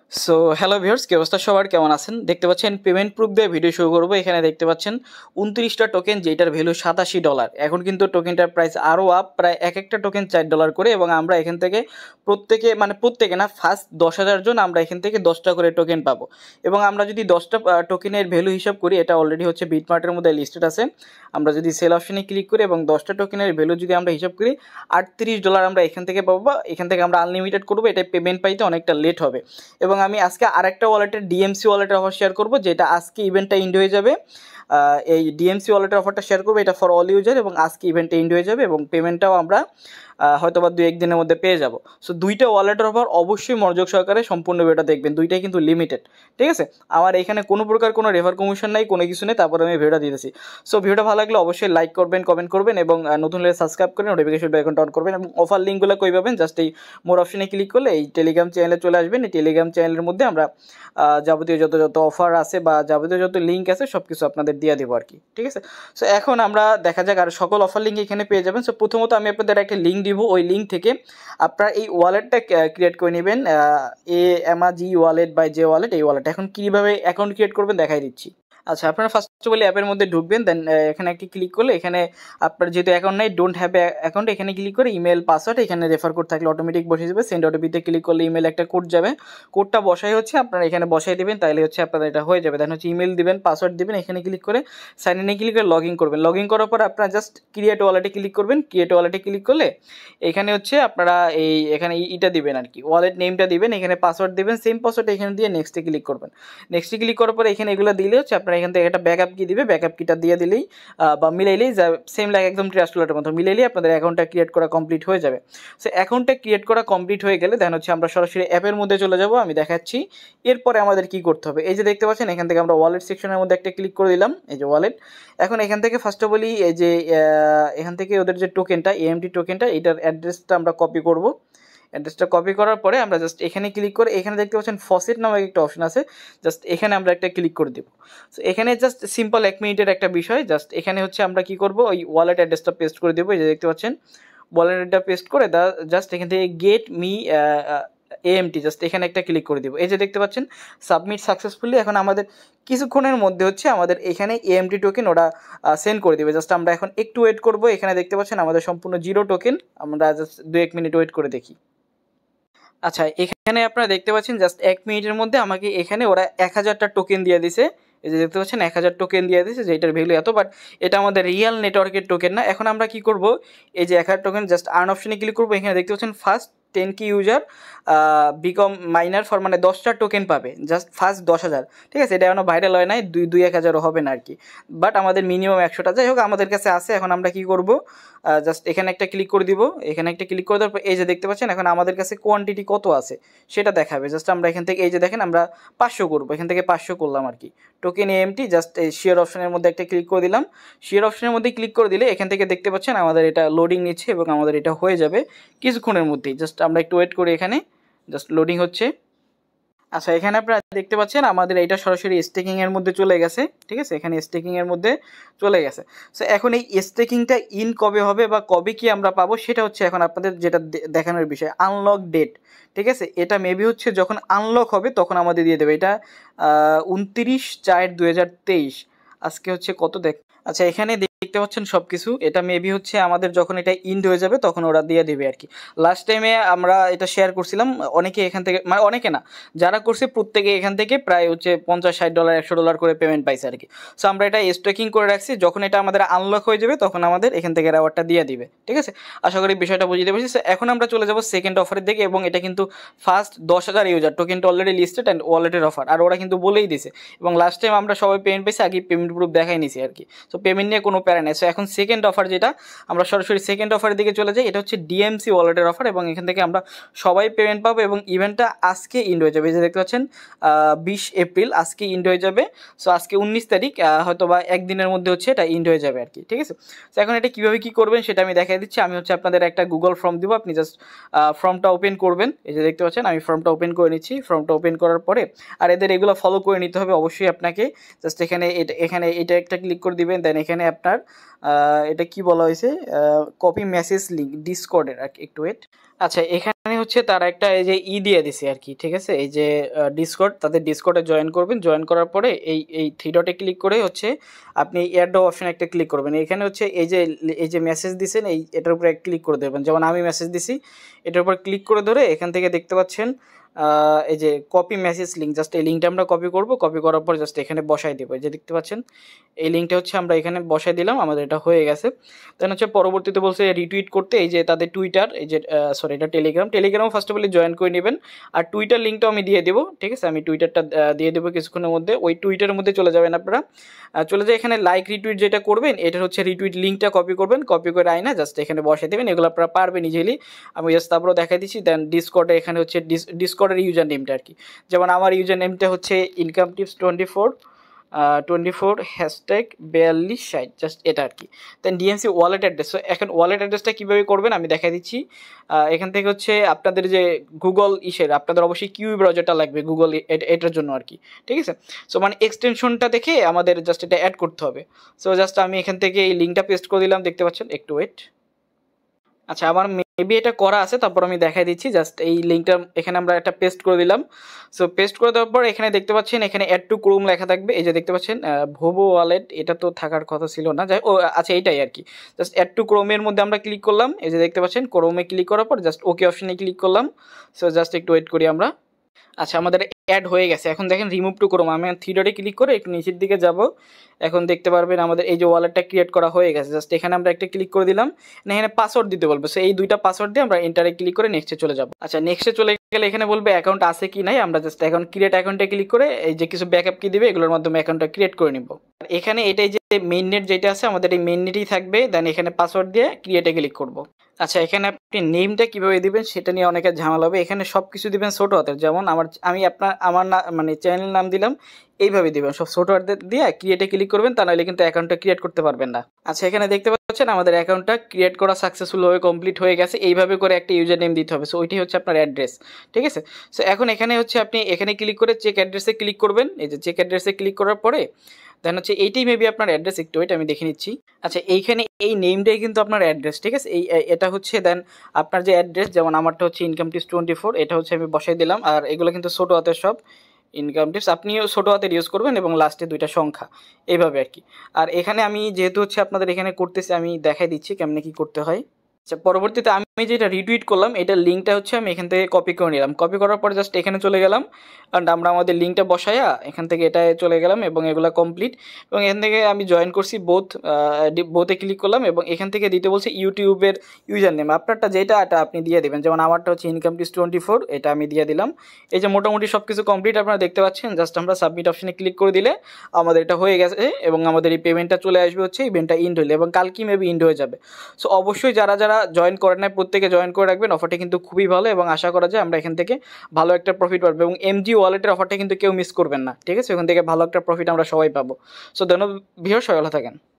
So hello viewers, কি অবস্থা সবার, কেমন আছেন? দেখতে পাচ্ছেন পেমেন্ট প্রুফ দিয়ে ভিডিও শুরু করবো। এখানে দেখতে পাচ্ছেন 29টা টোকেন, যেটার ভ্যালু $87। এখন কিন্তু টোকেনটার প্রাইস আরও আপ, প্রায় এক একটা টোকেন $4 করে। এবং আমরা এখান থেকে প্রত্যেকে না, ফার্স্ট 10,000 জন আমরা এখান থেকে 10টা করে টোকেন পাবো। এবং আমরা যদি 10টা টোকেনের ভ্যালু হিসাব করি, এটা অলরেডি হচ্ছে বিটমার্টের মধ্যে লিস্টেড আছে। আমরা যদি সেল অপশনে ক্লিক করি এবং 10টা টোকেনের ভ্যালু যদি আমরা হিসাব করি, $38 আমরা এখান থেকে পাবো। এখান থেকে আমরা আনলিমিটেড করবো। এটা পেমেন্ট পাইতে অনেকটা লেট হবে। এবং আমি আজকে আরেকটা ওয়ালেটের ডিএমসি ওয়ালেটের অফার শেয়ার করবো, যেটা আজকে ইভেন্টটা এন্ড হয়ে যাবে। এই ডিএমসি ওয়ালেটের অফারটা শেয়ার করবো, এটা ফর অল ইউজার, এবং আজকে ইভেন্টটা এন্ড হয়ে যাবে এবং পেমেন্টটাও আমরা হয়তো বা 2-1 দিনের মধ্যে পেয়ে যাব। সো দুইটা ওয়ালেটের অফার অবশ্যই মনোযোগ সহকারে সম্পূর্ণ ভিডিওটা দেখবেন। দুইটাই কিন্তু লিমিটেড, ঠিক আছে? আমার এখানে কোনো প্রকার কোনো রেফার কমিশন নাই, কোনো কিছু নেই, তারপরে আমি ভিডিওটা দিতেছি। সো ভিডিওটা ভালো লাগলে অবশ্যই লাইক করবেন, কমেন্ট করবেন, এবং নতুন হলে সাবস্ক্রাইব করে নোটিফিকেশন বেল আইকনটা অন করবেন। এবং অফার লিঙ্কগুলো কই পাবেন? জাস্ট এই মোর অপশনে ক্লিক করলে এই টেলিগ্রাম চ্যানেলে চলে আসবেন। এই টেলিগ্রাম চ্যানেলের মধ্যে আমরা যাবতীয় যত অফার আছে বা যাবতীয় যত লিঙ্ক আছে সব কিছু আপনাদের দিয়ে দেবো আর কি, ঠিক আছে? সো এখন আমরা দেখা যাক, আর সকল অফার লিঙ্ক এখানে পেয়ে যাবেন। সো প্রথমত আমি আপনাদের একটা লিঙ্ক দিব, ওই লিঙ্ক থেকে আপনারা এই ওয়ালেটটা ক্রিয়েট করে নেবেন। Amaze ওয়ালেট বাই যে ওয়ালেট, এই ওয়ালেট এখন কীভাবে অ্যাকাউন্ট ক্রিয়েট করবেন দেখাই দিচ্ছি। আচ্ছা, আপনারা ফার্স্ট অফ অল অ্যাপের মধ্যে ঢুকবেন, দেন এখানে একটি ক্লিক করলে এখানে আপনার যেহেতু অ্যাকাউন্ট নেই, ডোন্ট হ্যাভ অ্যাকাউন্ট, এখানে ক্লিক করে ইমেল পাসওয়ার্ড, এখানে রেফার কোড থাকলে অটোমেটিক বসে যাবে। সেন্ড ওটিপিতে ক্লিক করলে ইমেল একটা কোড যাবে, কোডটা বসাই হচ্ছে আপনারা এখানে বসাই দেবেন, তাহলে হচ্ছে আপনাদের এটা হয়ে যাবে। দেন হচ্ছে ইমেল দিবেন, পাসওয়ার্ড দিবেন, এখানে ক্লিক করে সাইন ইনে ক্লিক করে লগ ইন করবেন। লগ ইন করার পর আপনারা জাস্ট ক্রিয়েট ওয়ালেটে ক্লিক করবেন। ক্রিয়েট ওয়ালেটে ক্লিক করলে এখানে হচ্ছে আপনারা এখানে ইটা দিবেন আর কি, ওয়ালেট নেমটা দিবেন, এখানে পাসওয়ার্ড দিবেন, সেম পাসওয়ার্ড এখানে দিয়ে নেক্সটে ক্লিক করবেন। নেক্সটে ক্লিক করার পরে এখানে এগুলো দিলে হচ্ছে আপনারা এখান থেকে একটা ব্যাকআপ কি দিবে, ব্যাকআপ কিটা দিয়ে দিলেই বা মিলাইলেই সেম লাগে, একদম ট্রাস্ট ওয়ালেটের মতো মিলাইলেই আপনাদের অ্যাকাউন্টটা ক্রিয়েট করা কমপ্লিট হয়ে যাবে। সো অ্যাকাউন্টটা ক্রিয়েট করা কমপ্লিট হয়ে গেলে দেন হচ্ছে আমরা সরাসরি অ্যাপের মধ্যে চলে যাব, আমি দেখাচ্ছি। এরপরে আমাদের কি করতে হবে, এই যে দেখতে পাচ্ছেন এখান থেকে আমরা ওয়ালেট সেকশনের মধ্যে একটা ক্লিক করে দিলাম, এই যে ওয়ালেট। এখন এখান থেকে ফার্স্ট অফ অলি এই যে এখান থেকে ওদের যে টোকেনটা, এএমটি টোকেনটা, এটার অ্যাড্রেসটা আমরা কপি করব। অ্যাড্রেসটা কপি করার পরে আমরা জাস্ট এখানে ক্লিক করে এখানে দেখতে পাচ্ছেন ফসেট নামে একটা অপশন আছে, জাস্ট এখানে আমরা একটা ক্লিক করে দেবো। সো এখানে জাস্ট সিম্পল 1 মিনিটের একটা বিষয়, জাস্ট এখানে হচ্ছে আমরা কি করব, ওই ওয়ালেট অ্যাড্রেসটা পেস্ট করে দেবো। এই যে দেখতে পাচ্ছেন ওয়ালেট অ্যাড্রেসটা পেস্ট করে জাস্ট এখান থেকে গেট মি এএমটি, জাস্ট এখানে একটা ক্লিক করে দেবো। এই যে দেখতে পাচ্ছেন সাবমিট সাকসেসফুলি। এখন আমাদের কিছুক্ষণের মধ্যে হচ্ছে আমাদের এখানে এএমটি টোকেন ওরা সেন্ড করে দেবে। জাস্ট আমরা এখন একটু ওয়েট করব। এখানে দেখতে পাচ্ছেন আমাদের সম্পূর্ণ 0 টোকেন। আমরা জাস্ট 2-1 মিনিট ওয়েট করে দেখি। আচ্ছা, এখানে আপনারা দেখতে পাচ্ছেন জাস্ট 1 মিনিটের মধ্যে আমাকে এখানে ওরা 1000টা টোকেন দিয়ে দিছে। এই যে দেখতে পাচ্ছেন 1000 টোকেন দিয়ে দিয়েছে, যে এটার ভ্যালু এত, বাট এটা আমাদের রিয়েল নেটওয়ার্কের টোকেন না। এখন আমরা কি করব, এই যে 1000 টোকেন জাস্ট আর্ন অপশনে ক্লিক করবো। এখানে দেখতে পাচ্ছেন first 10K user become miner for, মানে 10টা টোকেন পাবে, জাস্ট ফার্স্ট 10,000, ঠিক আছে? এটা এখনো ভাইরাল হয় নাই, 2-1,000ও হবে না আর কি, বাট আমাদের মিনিমাম 100টা, যাই হোক আমাদের কাছে আছে। এখন আমরা কি করব, জাস্ট এখানে একটা ক্লিক করে দিব। এখানে একটা ক্লিক করে দেওয়ার পর এই যে দেখতে পাচ্ছেন এখন আমাদের কাছে কোয়ান্টিটি কত আছে সেটা দেখাবে। জাস্ট আমরা এখান থেকে এই যে দেখেন আমরা 500 করবো, এখান থেকে 500 করলাম আর কি টোকেন এএমটি। জাস্ট এই শেয়ার অপশনের মধ্যে একটা ক্লিক করে দিলাম। শেয়ার অপশনের মধ্যে ক্লিক করে দিলে এখান থেকে দেখতে পাচ্ছেন আমাদের এটা লোডিং নিচ্ছে এবং আমাদের এটা হয়ে যাবে কিছুক্ষণের মধ্যেই। জাস্ট আমরা একটু ওয়েট করি, এখানে জাস্ট লোডিং হচ্ছে। আচ্ছা, এখানে আপনারা দেখতে পাচ্ছেন আমাদের এটা সরাসরি স্টেকিংয়ের মধ্যে চলে গেছে, ঠিক আছে? এখানে স্টেকিংয়ের মধ্যে চলে গেছে। সো এখন এই স্টেকিংটা ইন কবে হবে বা কবে কি আমরা পাবো সেটা হচ্ছে এখন আপনাদের যেটা দেখানোর বিষয়, আনলক ডেট, ঠিক আছে? এটা মেবি হচ্ছে যখন আনলক হবে তখন আমাদের দিয়ে দেবে। এটা 29/4/2023, আজকে হচ্ছে কত আচ্ছা, এখানে দেখতে পাচ্ছেন সব কিছু। এটা মেবি হচ্ছে আমাদের যখন এটা ইন্ড হয়ে যাবে তখন ওরা দিয়ে দেবে আর কি। লাস্ট টাইমে আমরা এটা শেয়ার করছিলাম, অনেকে এখান থেকে, মানে অনেকে না, যারা করছে প্রত্যেকে এখান থেকে প্রায় হচ্ছে $50-60 $100 করে পেমেন্ট পাইছে আর কি। সো আমরা এটা স্ট্রেকিং করে রাখছি, যখন এটা আমাদের আনলক হয়ে যাবে তখন আমাদের এখান থেকে রেওয়ার্ডটা দিয়ে দিবে, ঠিক আছে? আশা করি বিষয়টা বুঝতে পারছি। এখন আমরা চলে যাব সেকেন্ড অফারের দিকে, এবং এটা কিন্তু ফার্স্ট 10,000 ইউজার, টোকেনটা অলরেডি লিস্টেড অ্যান্ড ওয়ালেটের অফার, আর ওরা কিন্তু বলেই দিছে। এবং লাস্ট টাইম আমরা সবাই পেমেন্ট পাইছি, আগে পেমেন্ট প্রুফ দেখাই নিছি আর কি। সো পেমেন্ট নিয়ে কোনো প্যারা নেই। সো এখন সেকেন্ড অফার, যেটা আমরা সরাসরি সেকেন্ড অফারের দিকে চলে যাই, এটা হচ্ছে ডিএমসি ওয়ালেটের অফার, এবং এখান থেকে আমরা সবাই পেমেন্ট পাবো এবং ইভেন্টটা আজকে ইন্ড হয়ে যাবে। এই যে দেখতে পাচ্ছেন 20 এপ্রিল আজকে ইন্ড হয়ে যাবে। সো আজকে 19 তারিখ, হয়তো বা একদিনের মধ্যে হচ্ছে এটা ইন্ড হয়ে যাবে আর কি, ঠিক আছে? সো এখন এটা কীভাবে কী করবেন সেটা আমি দেখাই দিচ্ছি। আমি হচ্ছে আপনাদের একটা গুগল ফর্ম দিব, আপনি জাস্ট ফর্মটা ওপেন করবেন। এই যে দেখতে পাচ্ছেন আমি ফর্মটা ওপেন করে নিচ্ছি। ফর্মটা ওপেন করার পরে আর এদের এগুলো ফলো করে নিতে হবে অবশ্যই আপনাকে। জাস্ট এখানে এটা একটা ক্লিক করে দিবেন। দেন এখানে আপনার এটা কি বলা হয়েছে, কপি মেসেজ লিঙ্ক ডিসকর্ডের, একটু ওয়েট। আচ্ছা, এখানে হচ্ছে তারা একটা এই যে দিয়ে দিছে আর কি, ঠিক আছে, এই যে ডিসকর্ড, তাদের ডিসকর্ডে জয়েন করবেন। জয়েন করার পরে এই থ্রি ডটে ক্লিক করে হচ্ছে আপনি এয়ারড্রপ অপশন একটা ক্লিক করবেন। এখানে হচ্ছে এই যে মেসেজ দিছেন এটার উপরে ক্লিক করে দেবেন। যেমন আমি মেসেজ দিছি, এটার উপর ক্লিক করে ধরে এখান থেকে দেখতে পাচ্ছেন এই যে কপি মেসেজ লিঙ্ক, জাস্ট এই লিঙ্কটা আমরা কপি করব। কপি করার পর জাস্ট এখানে বসাই দেবো। এই যে দেখতে পাচ্ছেন এই লিঙ্কটা হচ্ছে আমরা এখানে বসাই দিলাম, আমাদের এটা হয়ে গেছে। দেন হচ্ছে পরবর্তীতে বলছে রিটুইট করতে, এই যে তাদের টুইটার, এই যে সরি এটা টেলিগ্রামও ফার্স্ট অফ অল জয়েন করে নেবেন। আর টুইটার লিঙ্কটাও আমি দিয়ে দেবো, ঠিক আছে, আমি টুইটারটা দিয়ে দেবো কিছুক্ষণের মধ্যে। ওই টুইটারের মধ্যে চলে যাবেন আপনারা, চলে যায় এখানে লাইক রিটুইট যেটা করবেন এটার হচ্ছে রিটুইট লিঙ্কটা কপি করবেন। কপি করে আইনা জাস্ট এখানে বসাই দেবেন। এগুলো আপনারা পারবেন ইজিলি, আমি জাস্ট তারপরে দেখাই দিচ্ছি। দেন ডিসকর্ডে এখানে হচ্ছে ডিসকর্ডের ইউজার নেমটা আর কি, যেমন আমার ইউজার নেমটা হচ্ছে ইনকাম টিপস 24 হ্যাশট্যাগ 4260, জাস্ট এটা আর কি। Then DMC wallet address. So এখন ওয়ালেট অ্যাড্রেসটা কীভাবে করবেন আমি দেখাই দিচ্ছি। এখান থেকে হচ্ছে আপনাদের যে গুগল আপনাদের অবশ্যই কিউ ব্রাউজারটা লাগবে গুগল এটার জন্য আর কি, ঠিক আছে। সো মানে এক্সটেনশনটা দেখে আমাদের জাস্ট এটা অ্যাড করতে হবে। সো জাস্ট আমি এখান থেকে এই লিঙ্কটা পেস্ট করে দিলাম, দেখতে পাচ্ছেন, একটু ওয়েট। আচ্ছা, আমার মেবি এটা করা আছে, তারপর আমি দেখাই দিচ্ছি। জাস্ট এই লিঙ্কটা এখানে আমরা একটা পেস্ট করে দিলাম। সো পেস্ট করে দেওয়ার পর এখানে দেখতে পাচ্ছেন এখানে অ্যাড টু ক্রোম লেখা থাকবে। এই যে দেখতে পাচ্ছেন ভোবো ওয়ালেট, এটা তো থাকার কথা ছিল না, যাই আচ্ছা এইটাই আর কি। জাস্ট অ্যাড টু ক্রোমের মধ্যে আমরা ক্লিক করলাম। এই যে দেখতে পাচ্ছেন ক্রোমে ক্লিক করার পর জাস্ট ওকে অপশনে ক্লিক করলাম। সো জাস্ট একটু ওয়েট করি আমরা। আচ্ছা, আমাদের অ্যাড হয়ে গেছে। এখন দেখেন রিমুভ টু ক্রোম, আমি থ্রি ডটে ক্লিক করে একটু নিচের দিকে যাব। এখন দেখতে পারবেন আমাদের এই যে ওয়ালেটটা ক্রিয়েট করা হয়ে গেছে। জাস্ট এখানে আমরা একটা ক্লিক করে দিলাম, এখানে পাসওয়ার্ড দিতে বলবে। সো এই দুইটা পাসওয়ার্ড দিয়ে আমরা এন্টারে ক্লিক করে নেক্সটে চলে যাব। আচ্ছা, নেক্সটে চলে গেলে এখানে বলবে অ্যাকাউন্ট আছে কি নাই, আমরা জাস্ট এখন ক্রিয়েট অ্যাকাউন্টে ক্লিক করে এই যে কিছু ব্যাকআপ কি দিবে এগুলোর মাধ্যমে অ্যাকাউন্টটা ক্রিয়েট করে নিব। আর এখানে এটাই যে মেইন নেট যেটা আছে আমাদের এই মেইন নেটই থাকবে। দেন এখানে পাসওয়ার্ড দিয়ে ক্রিয়েটে ক্লিক করব। আচ্ছা, এখানে আপনি নেমটা কীভাবে দিবেন সেটা নিয়ে অনেকের ঝামেলা হবে। এখানে সব কিছু দিবেন ছোটো হাতের, যেমন আমি আমার মানে চ্যানেল নাম দিলাম, এইভাবে দিবেন সব ছোটো হাতে দিয়ে ক্রিয়েটে ক্লিক করবেন, তা নাহলে কিন্তু অ্যাকাউন্টটা ক্রিয়েট করতে পারবেন না। আচ্ছা, এখানে দেখতে পাচ্ছেন আমাদের অ্যাকাউন্টটা ক্রিয়েট করা সাকসেসফুলভাবে কমপ্লিট হয়ে গেছে। এইভাবে করে একটা ইউজার নেম দিতে হবে। সো ওইটাই হচ্ছে আপনার অ্যাড্রেস, ঠিক আছে। সো এখন এখানে হচ্ছে আপনি এখানে ক্লিক করে চেক অ্যাড্রেসে ক্লিক করবেন। এই যে চেক অ্যাড্রেসে ক্লিক করার পরে দেন হচ্ছে এইটাই মেবি আপনার অ্যাড্রেস, একটু ওইটা আমি দেখে নিচ্ছি। আচ্ছা, এইখানে এই নেমটাই কিন্তু আপনার অ্যাড্রেস, ঠিক আছে। এটা হচ্ছে দেন আপনার যে অ্যাড্রেস, যেমন আমারটা হচ্ছে ইনকাম টিপস 24, এটা হচ্ছে আমি বসাই দিলাম। আর এগুলো কিন্তু ছোটো হাতের সব ইনকাম টিপস, আপনিও ছোটো হাতের ইউজ করবেন এবং লাস্টে দুইটা সংখ্যা, এইভাবে আর কি। আর এখানে আমি যেহেতু হচ্ছে আপনাদের এখানে করতেছি, আমি দেখাই দিচ্ছি কেমনে কি করতে হয়। আচ্ছা, পরবর্তীতে আমি যেটা রিটুইট করলাম এটার লিঙ্কটা হচ্ছে আমি এখান থেকে কপি করে নিলাম। কপি করার পর জাস্ট এখানে চলে গেলাম, কারণ আমরা আমাদের লিঙ্কটা বসাইয়া এখান থেকে এটায় চলে গেলাম এবং এগুলো কমপ্লিট। এবং এখান থেকে আমি জয়েন করছি বোথে ক্লিক করলাম এবং এখান থেকে দিতে বলছে ইউটিউবের ইউজার নেম, আপনারটা যেটা এটা আপনি দিয়ে দেবেন। যেমন আমারটা হচ্ছে ইনকাম টিপস 24, এটা আমি দিয়ে দিলাম। এই যে মোটামুটি সব কিছু কমপ্লিট আপনারা দেখতে পাচ্ছেন। জাস্ট আমরা সাবমিট অপশনে ক্লিক করে দিলে আমাদের এটা হয়ে গেছে এবং আমাদের এই পেমেন্টটা চলে আসবে হচ্ছে ইভেন্টটা ইন্ড হলে, এবং কালকে মেবি ইন্ড হয়ে যাবে। সো অবশ্যই যারা জয়েন করেন না প্রত্যেকে জয়েন করে রাখবেন। অফারটা কিন্তু খুবই ভালো এবং আশা করা যায় আমরা এখান থেকে ভালো একটা প্রফিট পাবো। এবং এমজি ওয়ালেটের অফারটা কিন্তু কেউ মিস করবেন না, ঠিক আছে। এখান থেকে ভালো একটা প্রফিট আমরা সবাই পাবো। সো ধন্যবাদ ভিউয়ার, সবাই ভালো থাকেন।